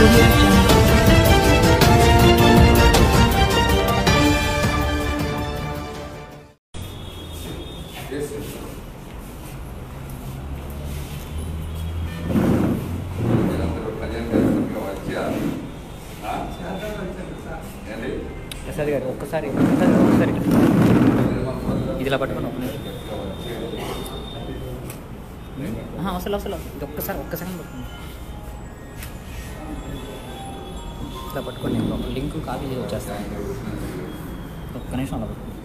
audio jungle. Prasad గారు ఒక్కసారి ఇదిలా పట్టుకుని అసలు ఇది ఒక్కసారి పట్టుకుని ఇలా పట్టుకొని ఒక లింక్ కాపీ చేసి వచ్చేస్తాను. ఒక్క నిమిషం అలా పట్టుకుని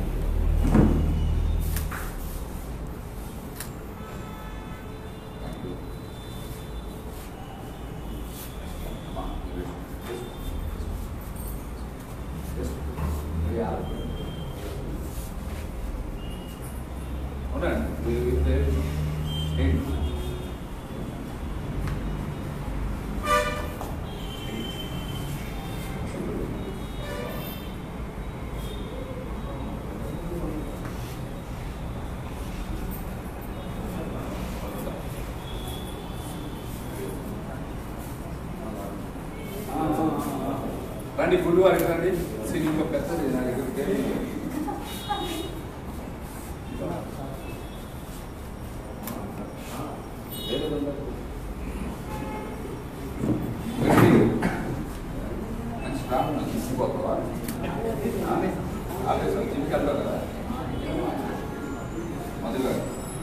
రండి గుడి వారికి రండి. ఇంకో పెద్దది నా దగ్గరికి మంచి ప్రాబ్లం తీసుకుపోతావా? ఆఫీస్ జిమ్కి వెళ్తావు కదా మధుగా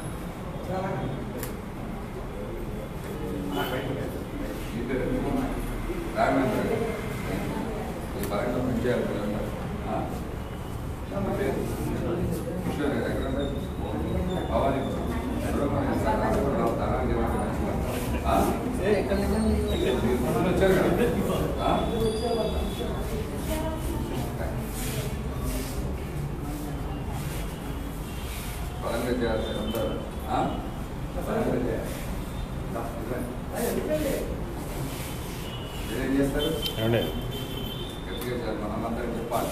ఏం చేస్తారు? మనందరం చెప్పాలి.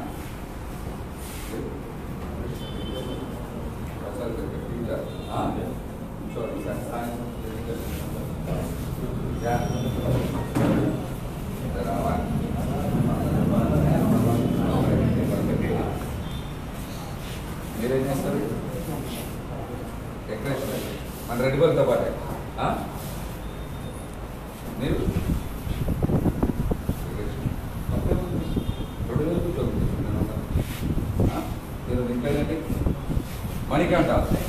మీరేం చేస్తారు? డెకరేషన్ మన రెడ్ బల్తో పాటే మీరు ఇంకేంటండి మణికంట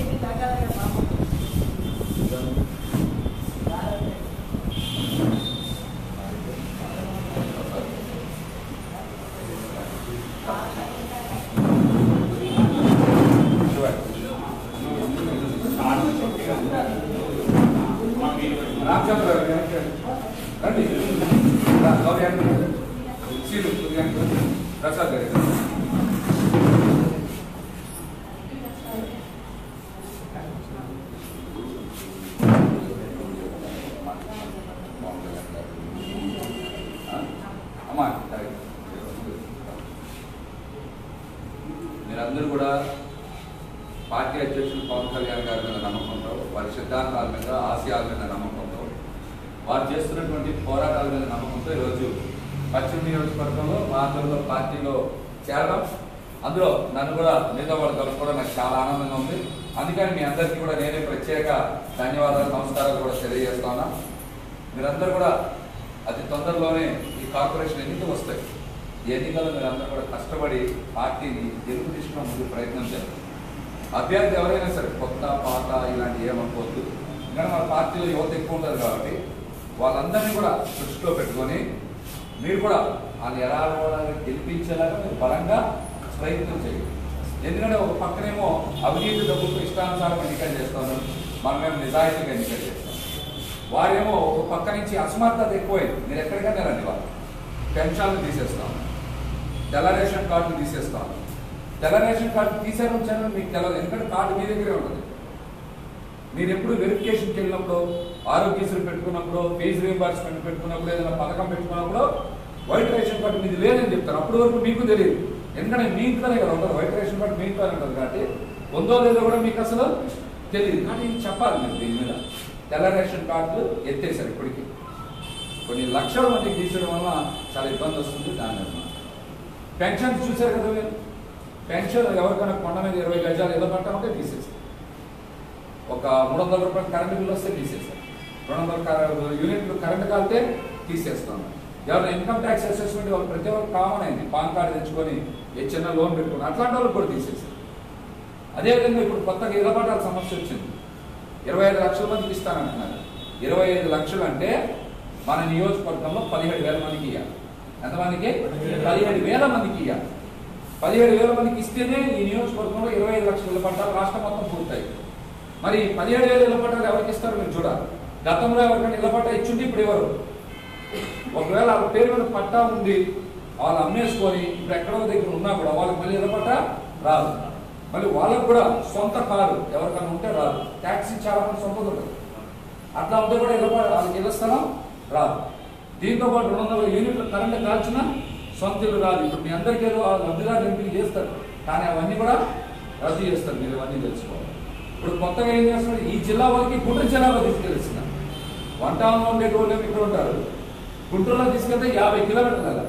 రామచంద్ర రండి ప్రసాద్ గారి అమ్మా మీరందరూ కూడా పార్టీ అధ్యక్షులు పవన్ కళ్యాణ్ గారి మీద నమ్మకంతో, వారి సిద్ధాంతాల మీద, ఆశయాల మీద నమ్మకంతో, వారు చేస్తున్నటువంటి పోరాటాల మీద నమ్మకంతో ఈరోజు పశ్చిమ నియోజకవర్గంలో మా అందరిలో పార్టీలో చేరడం, అందులో నన్ను కూడా మిగతా వాళ్ళు కలుపుకోవడం నాకు చాలా ఆనందంగా ఉంది. అందుకని మీ అందరికీ కూడా నేనే ప్రత్యేక ధన్యవాదాలు, నమస్కారాలు కూడా తెలియజేస్తా ఉన్నా. మీరందరూ కూడా అతి తొందరలోనే ఈ కార్పొరేషన్ ఎన్నికలు వస్తాయి. ఈ ఎన్నికల్లో మీరందరూ కూడా కష్టపడి పార్టీని గెలుపు దిశగా ముందు ప్రయత్నం చేస్తారు. అభ్యర్థి ఎవరైనా సరే కొత్త పాత ఇలాంటి ఏమనుకోవద్దు. ఎందుకంటే మన పార్టీలో యువత ఎక్కువ ఉంటుంది కాబట్టి వాళ్ళందరినీ కూడా దృష్టిలో పెట్టుకొని మీరు కూడా వాళ్ళు ఎలా గెలిపించేలాగా మీరు బలంగా ప్రయత్నం చేయండి. ఎందుకంటే ఒక పక్కనేమో అవినీతి డబ్బులతో ఇష్టానుసారం ఎన్నికలు చేస్తాను, మనమేమో నిజాయితీగా ఎన్నికలు చేస్తాం. వారేమో ఒక పక్క నుంచి అసమర్థత ఎక్కువైంది. మీరు ఎక్కడికైనా రండి, వాళ్ళు పెన్షన్లు తీసేస్తాను, తెల్ల రేషన్ కార్డులు తీసేస్తాను. తెల్ల రేషన్ కార్డు తీసేయడం వచ్చాను మీకు తెలదు, ఎందుకంటే కార్డు మీ దగ్గరే ఉంటుంది. మీరు ఎప్పుడు వెరిఫికేషన్కి వెళ్ళినప్పుడు, ఆరోగ్యశ్రీ పెట్టుకున్నప్పుడు, ఫీజు రీంబర్స్మెంట్ పెట్టుకున్నప్పుడు, ఏదైనా పథకం పెట్టుకున్నప్పుడు వైట్ రేషన్ కార్డు మీది లేదని చెప్తారు. అప్పటి వరకు మీకు తెలియదు, ఎందుకంటే మీ ఇంట్లోనే కదా ఉంటుంది. వైట్ రేషన్ కార్డు మీ ఇంట్లోనే ఉంటుంది కాబట్టి ఉందో లేదో కూడా మీకు అసలు తెలియదు. కానీ చెప్పాలి మీరు దీని మీద. తెల్ల రేషన్ కార్డులు ఎత్తేసారు ఇప్పటికి. కొన్ని లక్షల మందికి తీసేయడం వల్ల చాలా ఇబ్బంది వస్తుంది. దాని పెన్షన్ చూశారు కదా మీరు, పెన్షన్ ఎవరికైనా కొండ మీద 20 గజాలు ఇళ్ళ పట్టా ఉంటే తీసేస్తారు. ఒక 300 రూపాయలు కరెంటు బిల్లు వస్తే తీసేస్తారు. 200 యూనిట్లు కరెంటు కాలితే తీసేస్తాం. ఎవరైనా ఇన్కమ్ ట్యాక్స్ అసెస్మెంట్ వాళ్ళు ప్రతి ఒక్కరు కామన్ అయింది, పాన్ కార్డు తెచ్చుకొని ఏ చిన్న లోన్ పెట్టుకుని అట్లాంటి వాళ్ళకి కూడా తీసేసారు. అదేవిధంగా ఇప్పుడు కొత్తగా ఇళ్ళ పట్టాల సమస్య వచ్చింది. 25 లక్షల మందికి ఇస్తానంటున్నారు. 25 లక్షలు అంటే మన నియోజకవర్గంలో 17,000 మందికి ఇవ్వాలి. ఎంతమందికి? 17,000 మందికి ఇవ్వాలి. 17,000 మందికి ఇస్తేనే ఈ నియోజకవర్గంలో 25 లక్షల ఇళ్ళ పట్టాలు రాష్ట్రం మొత్తం పూర్తయి. మరి 17,000 ఇళ్ళ పట్టాలు ఎవరికి ఇస్తారు మీరు చూడాలి. గతంలో ఎవరికైనా ఇళ్ళ పట్టా ఇచ్చింది ఇప్పుడు ఎవరు? ఒకవేళ వాళ్ళ పేరు మీద పట్టా ఉంది, వాళ్ళు అమ్మేసుకొని ఇప్పుడు ఎక్కడో దగ్గర ఉన్నా కూడా వాళ్ళకి మళ్ళీ ఇళ్ళ పట్టా రాదు. మళ్ళీ వాళ్ళకు కూడా సొంత కారు ఎవరికైనా ఉంటే రాదు. ట్యాక్సీ చాలా మంది సొంతది ఉంటుంది, అట్లా ఉంటే కూడా ఇళ్ళ వాళ్ళకి ఇళ్ళ స్థలం రాదు. దీంతో పాటు 200 యూనిట్లు కరెంట్ కాల్చిన సొంత ఇల్లు రాదు. ఇప్పుడు మీ అందరికీ లబ్ధిదారులు ఎంపిక చేస్తారు, కానీ అవన్నీ కూడా రద్దు చేస్తారు. మీరు అవన్నీ తెలుసుకోవాలి. ఇప్పుడు కొత్తగా ఏం చేస్తున్నారు, ఈ జిల్లా వాళ్ళకి గుంటూరు జిల్లాలో తీసుకెళ్ళిస్తున్నారు. వంటలో ఉండేటోళ్ళు ఇక్కడ ఉంటారు, గుంటూరులో తీసుకెళ్తే 50 కిలోమీటర్లు వెళ్ళాలి.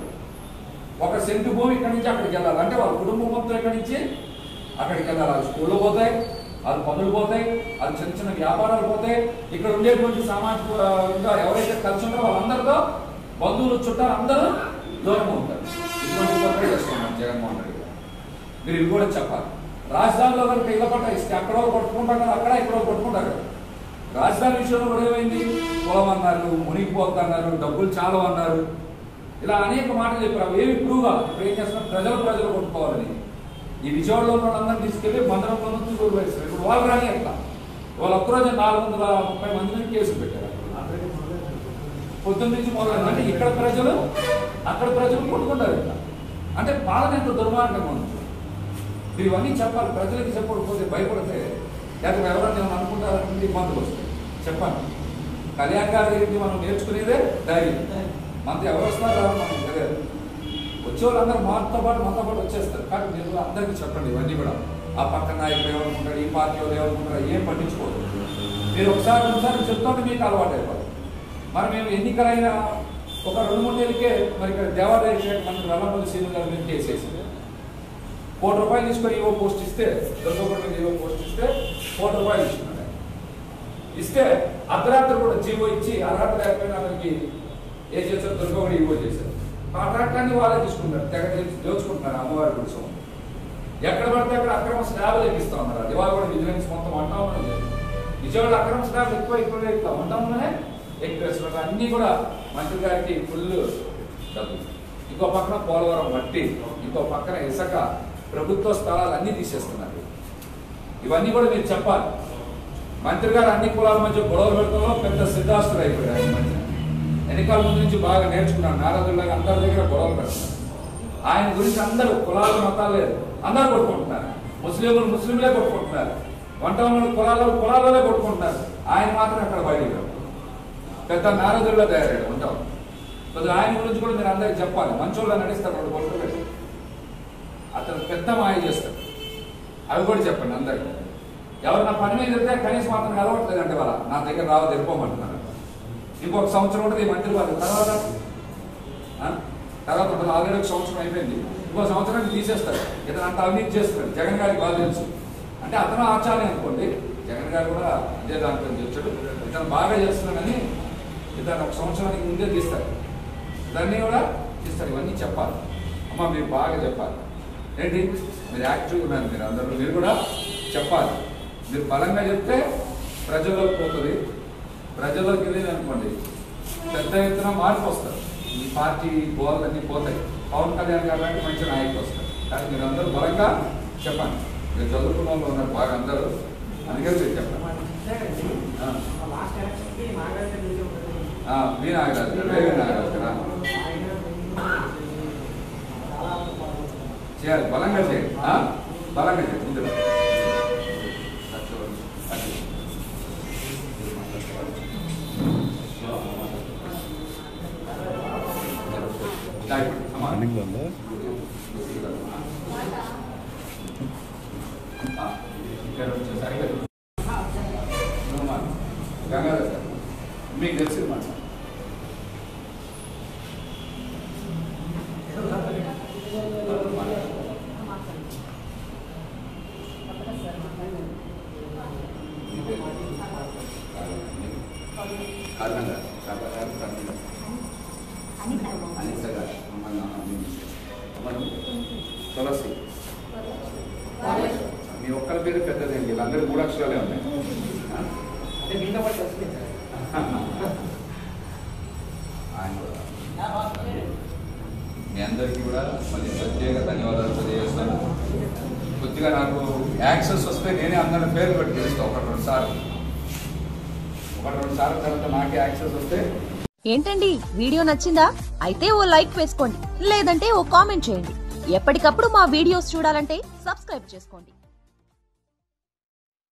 1 సెంటు భూమి ఇక్కడి నుంచి అక్కడికి వెళ్ళాలి. అంటే వాళ్ళ కుటుంబం మొత్తం ఇక్కడి నుంచి అక్కడికి వెళ్ళాలి. వాళ్ళు స్కూళ్ళు పోతాయి, వాళ్ళు పనులు పోతాయి, వాళ్ళు చిన్న చిన్న వ్యాపారాలు పోతాయి. ఇక్కడ ఉండేటువంటి సామాజికంగా ఎవరైతే కలిసి ఉంటారో వాళ్ళందరితో బంధువులు చుట్టాలు అందరూ దూరంగా ఉంటారు. ఇటువంటి పనులు చేస్తున్నాం జగన్మోహన్ రెడ్డి గారు. మీరు ఇది కూడా చెప్పాలి. రాజధానిలో కనుక ఇళ్ళ పట్ట ఇస్తే అక్కడ కొట్టుకుంటారు కదా, అక్కడ ఇక్కడ కొట్టుకుంటారు కదా. రాజధాని విషయంలో కూడా ఏమైంది, కులం అన్నారు, మునిగిపోతున్నారు, డబ్బులు చాలా అన్నారు, ఇలా అనేక మాటలు చెప్పారు. అవి ఏమి ప్రూవ్ కాదు. ఇప్పుడు ఏం చేస్తున్నారు, ప్రజలు కొట్టుకోవాలని ఈ విజయవాడలో ఉన్న వాళ్ళందరినీ తీసుకెళ్లి మందరంలో నుంచి దూరం వేస్తారు. ఇప్పుడు వాళ్ళు రాని ఎట్లా, వాళ్ళు ఒక్కరోజు 430 మంది మీద కేసులు పెట్టారు. పొద్దున్న నుంచి మొదలైంది. అంటే ఇక్కడ ప్రజలు అక్కడ ప్రజలు కొట్టుకుంటారు. ఇట్లా అంటే పాలన ఎంత దుర్మార్గంగా ఉంది. మీరు ఇవన్నీ చెప్పాలి. ప్రజలకి చెప్పకపోతే భయపడితే లేకపోతే ఎవరన్నా ఏమైనా అనుకుంటారంటే ఇబ్బందులు వస్తాయి. చెప్పండి. కళ్యాణ్ గారి దగ్గరికి మనం నేర్చుకునేదే ధైర్యం. మనతో ఎవరు వస్తారో మనకు తెలియదు. వచ్చేవాళ్ళందరూ మనతో పాటు వచ్చేస్తారు. కానీ మీరు అందరికీ చెప్పండి ఇవన్నీ కూడా. ఆ పక్క నాయకులు ఏమనుకుంటారు, ఈ పార్టీ వాళ్ళు ఏమనుకుంటారు, ఏం పట్టించుకోరు. మీరు ఒకసారి చెప్తుంటే మీకు అలవాటు అయిపోతుంది. మరి మేము ఎన్నికలైన ఒక 2-3 నెలలకే మరి ఇక్కడ దేవాదాయ శాఖ మంత్రి వెల్లంపల్లి శ్రీను గారి మీద కేసేసి ₹1 కోటి తీసుకొని ఈవో పోస్ట్ ఇస్తే, దుర్గపట్ల ఈవో పోస్ట్ ఇస్తే ₹1 కోటి ఇస్తున్నారు. ఇస్తే అర్ధరాత్రి కూడా జీవో ఇచ్చి అర్హత లేకపోయినా అతనికి ఏ చేశారు, దుర్గపడి ఈవో చేశారు. కాంట్రాక్టాన్ని వాళ్ళే తీసుకుంటారు, తెగ దోచుకుంటున్నారు. అమ్మవారి కోసం ఎక్కడ పడితే అక్కడ అక్రమ స్లాబ్లు ఎక్కిస్తా ఉన్నారు. అది వాళ్ళు కూడా విజిలెన్స్ మొత్తం అంటా ఉన్నారు. విజయవాడ అక్రమ స్లాబ్ ఎక్కువ అంటా ఉన్నానే ఎక్కువేస్తున్నారు. అన్నీ కూడా మంత్రి గారికి ఫుల్ డబ్బు. ఇంకో పక్కన పోలవరం మట్టి, ఇంకో పక్కన ఇసుక, ప్రభుత్వ స్థలాలు అన్నీ తీసేస్తున్నారు. ఇవన్నీ కూడా మీరు చెప్పాలి. మంత్రి గారు అన్ని కులాల మధ్య గొడవలు పెడతాలో పెద్ద సిద్ధాస్తులు అయిపోయారు. ఆయన మధ్య ఎన్నికల ముందు నుంచి బాగా నేర్చుకున్నాను. నారదుల్లాగా అందరి దగ్గర గొడవలు పెడుతున్నారు. ఆయన గురించి అందరూ కులాలు మతాలు లేదు, అందరూ కొట్టుకుంటున్నారు. ముస్లింలే కొట్టుకుంటున్నారు, వంటలు కులాలనే కొట్టుకుంటున్నారు. ఆయన మాత్రం అక్కడ బయట పెద్ద నారదుల్లా తయారయ్యాడు ఉంటాం. కొద్దిగా ఆయన గురించి కూడా మీరు అందరికి చెప్పాలి. మంచోళ్ళ నడిస్తారు, 2 కొట్లు పెట్టి అతను పెద్ద మాయ చేస్తాడు. అవి కూడా చెప్పండి అందరికి. ఎవరు నా పని మీద వెళ్తే కనీసం అతను అలవట్లేదంటే వాళ్ళ నా దగ్గర రావు తెరిపోమంటున్నారు. ఇంకొక సంవత్సరం ఉంటుంది ఈ మంత్రి వాళ్ళు. తర్వాత ఉంటుంది. ఆల్రెడీ 1 సంవత్సరం అయిపోయింది. ఇంకో సంవత్సరానికి తీసేస్తారు. ఇతను అంత అవినీతి చేస్తున్నాడు. జగన్ గారికి బాగా తెలుసు. అంటే అతను ఆచార్య అనుకోండి, జగన్ గారు కూడా ఇదే దాంట్లో తెచ్చాడు. ఇతను బాగా చేస్తున్నాడని ఇతను 1 సంవత్సరానికి ముందే తీస్తారు. దాన్ని కూడా తీస్తారు. ఇవన్నీ చెప్పాలి. అమ్మ మీరు బాగా చెప్పాలి. ఏంటి మీరు యాక్టివ్గా ఉన్నారు. మీరు అందరూ మీరు కూడా చెప్పాలి. మీరు బలంగా చెప్తే ప్రజల్లోకి పోతుంది. ప్రజల్లోకి వెళ్ళింది అనుకోండి పెద్ద ఎత్తున మార్పు వస్తారు. ఈ పార్టీ గోళ్ళన్నీ పోతాయి. పవన్ కళ్యాణ్ గారు లాంటి మంచి నాయకులు వస్తారు. కానీ మీరు అందరూ బలంగా చెప్పండి. మీరు చదువుకున్న వాళ్ళు ఉన్నారు బాగా అందరూ, అందుకే మీరు చెప్పండి. మీ నాగరాజు వేరే నాగరాజు కదా చేయాలి. బలంగా చేయండి. బలంగా చేయండి. ముందు గంగాధర్ సార్ మీకు తెలిసింది మాట కర్ణ గారు అనిత గారు మనం తులసి మీ ఒక్కరి పేరు పెద్దదండి వీళ్ళందరూ 3 అక్షరాలే ఉన్నాయి. మీ అందరికీ కూడా మళ్ళీ ప్రత్యేక ధన్యవాదాలు తెలియజేస్తాను. కొద్దిగా నాకు యాక్సెస్ వస్తే నేనే అందరి పేర్లు పెట్టి పిలుస్తాను. 1-2 సార్లు తర్వాత నాకే యాక్సెస్ వస్తే. ఏంటండి వీడియో నచ్చిందా? అయితే ఓ లైక్ వేసుకోండి, లేదంటే ఓ కామెంట్ చేయండి. ఎప్పటికప్పుడు మా వీడియోస్ చూడాలంటే సబ్స్క్రైబ్ చేసుకోండి.